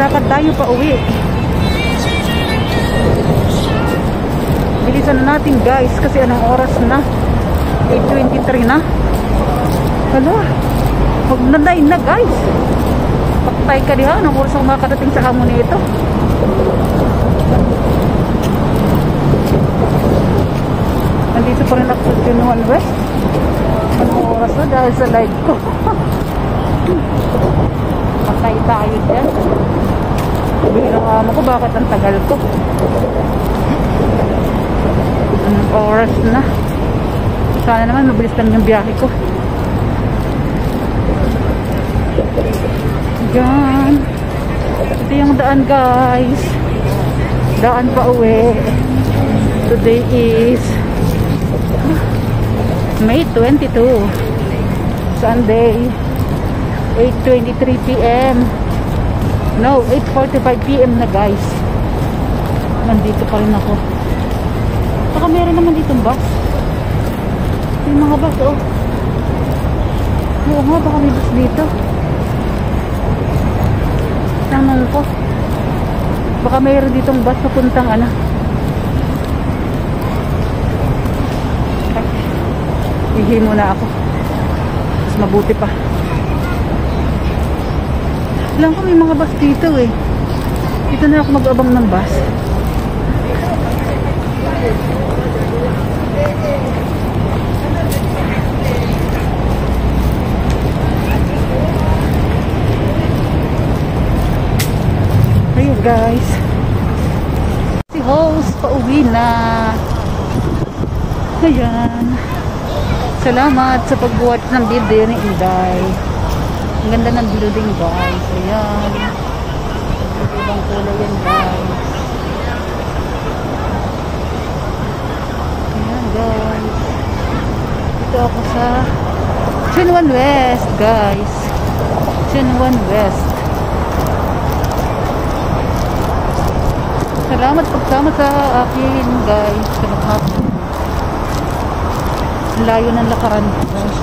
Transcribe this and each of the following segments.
Lakad tayo pa uwi. Bilisan na natin guys kasi anong oras na? 8:23 na. Hala, huwag na 9 na guys. Paktay ka diha, anong oras ang makadating sa hamon nito? Nandito pa rin ako sa Junuan West. Anong oras na dahil sa live ko? Patay tayo dyan. Sabihin ng amo ko bakit ang tagal ko. Anong oras na? Sana naman mabilis lang yung biyahe ko. Yan. Ito yung daan guys. Daan pa uwi. Today is May 22, Sunday, 8:23 p.m. No, 8:45 p.m. na guys. Nandito pa rin ako. Baka meron naman ditong bus. Yung mga bus, oh. Oo nga, baka may bus dito. Tanong ko. Baka meron ditong bus papuntang ano. Hihi muna ako. Mas mabuti pa. Alam ko may mga bus dito eh. Dito na ako mag-abang ng bus. Ayun guys. Si host pauwi na. Ayan. Salamat sa pagbuhat ng video ni Inday. Ang ganda ng building guys. Ayan. Ibang kulay yan guys. Ayan guys. Dito ako sa Junuan West guys. Junuan West. Salamat pagsama sa akin guys. Sa maghapon. Layo ng lakaran guys.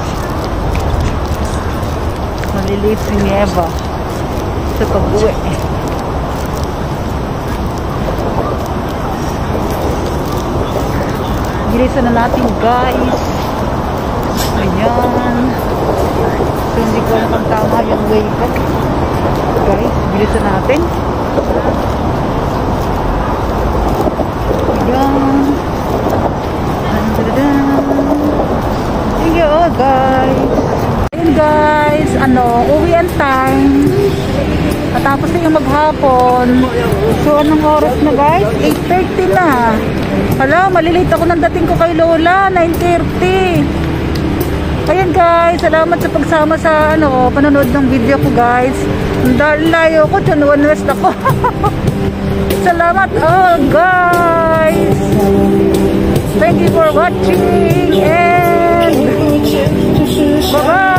Maliliit si Nieva sa pag-uwi. Bilisan na natin guys. Ayan. So hindi ko alam kung tama yung way ko guys. Bilisan natin. Ayan. Thank you all guys. Ayun guys, uwian time. Matapos na yung maghapon. So anong oras na guys? 8:30 na. Hala, malilate ako ng dating ko kay Lola. 9:30. Ayan guys, salamat sa pagsama sa panonood ng video ko guys. Dahil layo ko, Junuan West ako. Salamat all guys. Thank you for watching and bye-bye.